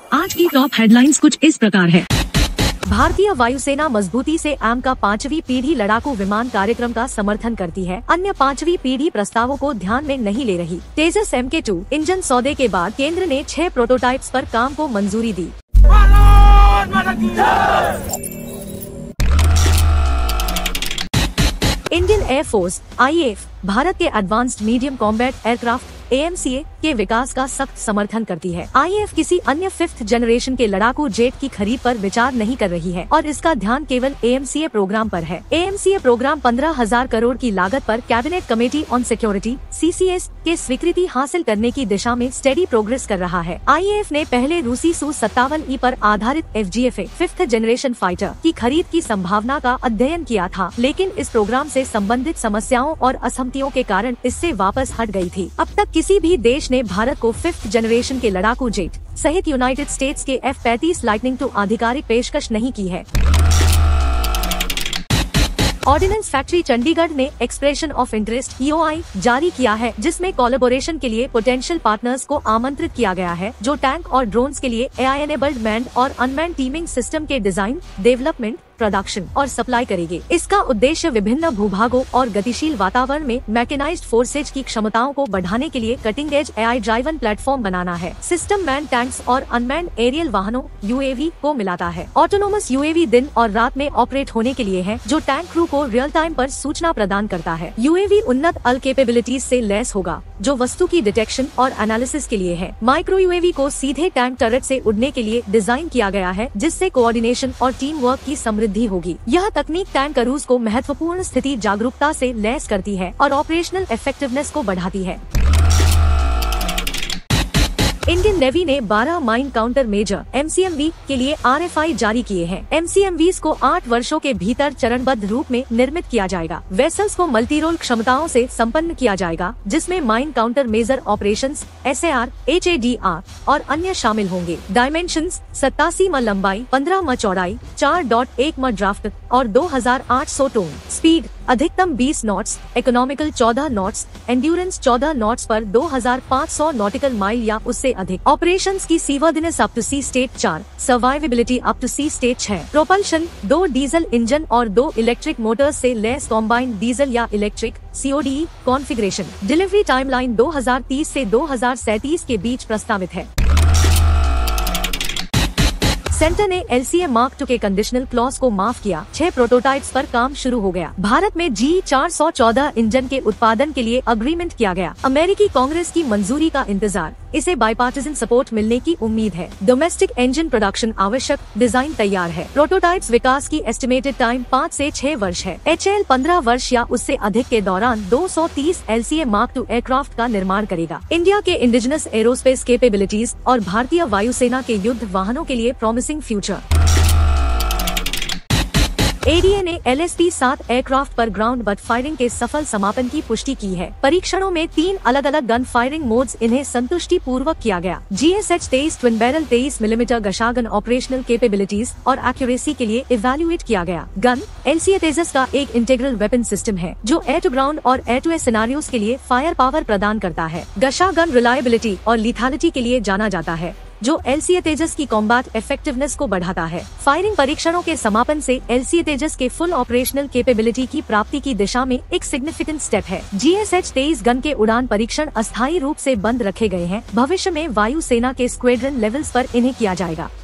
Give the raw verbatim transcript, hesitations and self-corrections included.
आज की top headlines कुछ इस प्रकार है। भारतीय वायुसेना मजबूती से एम का पांचवी पीढ़ी लड़ाकू विमान कार्यक्रम का समर्थन करती है, अन्य पांचवी पीढ़ी प्रस्तावों को ध्यान में नहीं ले रही। Tejas M K two engine सौदे के बाद केंद्र ने छह प्रोटोटाइप्स पर काम को मंजूरी दी। Indian air force I A F Bharat के advanced medium combat aircraft A M C A के विकास का सख्त समर्थन करती है। आई ए एफ किसी अन्य फिफ्थ जनरेशन के लड़ाकू जेट की खरीद पर विचार नहीं कर रही है और इसका ध्यान केवल ए एम सी ए प्रोग्राम पर है। ए एम सी ए प्रोग्राम पंद्रह हजार करोड़ की लागत पर cabinet committee on security C C S के स्वीकृति हासिल करने की दिशा में स्टेडी प्रोग्रेस कर रहा है। आई ए एफ ने पहले रूसी सू सत्तावन ई पर आधारित F G F A fifth generation fighter की खरीद की संभावना का अध्ययन किया था, लेकिन इस प्रोग्राम से संबंधित समस्याओं और असहमतियों के कारण इससे वापस हट गई थी। अब तक किसी भी देश ने भारत को फिफ्थ जनरेशन के लड़ाकू जेट सहित यूनाइटेड स्टेट्स के एफ पैंतीस लाइटनिंग टू आधिकारिक पेशकश नहीं की है। ऑर्डिनेंस फैक्ट्री चंडीगढ़ ने expression of interest E O I जारी किया है, जिसमें कोलैबोरेशन के लिए पोटेंशियल पार्टनर्स को आमंत्रित किया गया है, जो टैंक और ड्रोन्स के लिए ए आई एनेबल्ड मैन्ड और अनमैन्ड टीमिंग सिस्टम के डिजाइन, डेवलपमेंट, प्रोडक्शन और सप्लाई करेगी। इसका उद्देश्य विभिन्न भूभागों और गतिशील वातावरण में मैकेनाइज्ड फोर्सेज की क्षमताओं को बढ़ाने के लिए cutting edge A I driven platform बनाना है। सिस्टम मैन टैंक्स और अनमैन्ड एरियल वाहनों यू ए वी को मिलाता है। ऑटोनोमस यू ए वी दिन और रात में ऑपरेट होने के लिए है, जो टैंक क्रू को रियल टाइम पर सूचना प्रदान करता है। यू ए वी उन्नत अल कैपेबिलिटीज से लैस होगा, जो वस्तु की डिटेक्शन और एनालिसिस के लिए है। माइक्रो यू ए वी को सीधे टैंक टर्रेट से उड़ने के लिए डिजाइन किया गया है, जिससे कोऑर्डिनेशन और टीम वर्क की समृद्धि होगी। यह तकनीक टैंक क्रूज को महत्वपूर्ण स्थिति जागरूकता से लैस करती है और ऑपरेशनल इफेक्टिवनेस को बढ़ाती है। इंडियन नेवी ने बारह mine counter measure M C M V के लिए आर एफ आई जारी किए हैं। एम सी एम वीज़ को आठ वर्षों के भीतर चरणबद्ध रूप में निर्मित किया जाएगा। वेसल्स को मल्टीरोल क्षमताओं से संपन्न किया जाएगा, जिसमें mine counter measure operations, S A R, H A D R और अन्य शामिल होंगे। डायमेंशंस सत्तासी म लंबाई, पंद्रह म चौड़ाई, चार दशमलव एक म ड्राफ्ट और दो हजार आठ सौ टोन। स्पीड अधिकतम बीस नॉट्स, इकोनॉमिकल चौदह नॉट्स, एंड्योरेंस चौदह नॉट्स पर दो हजार पाँच सौ नॉटिकल माइल या उससे अधिक। ऑपरेशंस की seaworthiness up to sea state चार, survivability up to sea state छह। प्रोपल्शन दो डीजल इंजन और दो इलेक्ट्रिक मोटर्स से लैस कॉम्बाइंड डीजल या electric C O D configuration. Delivery timeline दो हजार तीस से दो हजार सैंतीस के बीच प्रस्तावित है। सेंटर ने L C A mark two के कंडीशनल क्लॉज को माफ किया, छह प्रोटोटाइप्स पर काम शुरू हो गया। भारत में जी चार सौ चौदह इंजन के उत्पादन के लिए अग्रीमेंट किया गया। अमेरिकी कांग्रेस की मंजूरी का इंतजार, इसे बाइपार्टिजन सपोर्ट मिलने की उम्मीद है। डोमेस्टिक इंजन प्रोडक्शन आवश्यक, डिजाइन तैयार है। प्रोटोटाइप्स विकास की एस्टिमेटेड टाइम पाँच से छह वर्ष है। एच ए एल पंद्रह वर्ष या उससे अधिक के दौरान दो सौ तीस L C A mark two aircraft का निर्माण करेगा। इंडिया के इंडिजिनस एरोस्पेस कैपेबिलिटीज और भारतीय वायुसेना के युद्ध वाहनों के लिए promising future. A D A ने एल एस पी सात एयरक्राफ्ट पर ग्राउंड बट फायरिंग के सफल समापन की पुष्टि की है। परीक्षणों में तीन अलग अलग गन फायरिंग मोड्स इन्हें संतुष्टि पूर्वक किया गया। जी एस एच तेईस ट्विन बैरल तेईस मिलीमीटर गशागन ऑपरेशनल कैपेबिलिटीज और एक्यूरेसी के लिए इवेल्युएट किया गया। गन एल सी ए तेजस का एक इंटीग्रल वेपन सिस्टम है, जो एयर टू ग्राउंड और एयर टू एयर सिनेरियोज के लिए फायर पावर प्रदान करता है। गशागन रिलायबिलिटी और लिथैलिटी के लिए जाना जाता है, जो एल सी ए तेजस की कॉम्बैट इफेक्टिवनेस को बढ़ाता है। फायरिंग परीक्षणों के समापन से एल सी ए तेजस के फुल ऑपरेशनल कैपेबिलिटी की प्राप्ति की दिशा में एक सिग्निफिकेंट स्टेप है। जी एस एच तेईस गन के उड़ान परीक्षण अस्थायी रूप से बंद रखे गए हैं। भविष्य में वायु सेना के स्क्वाड्रन लेवल्स पर इन्हें किया जाएगा।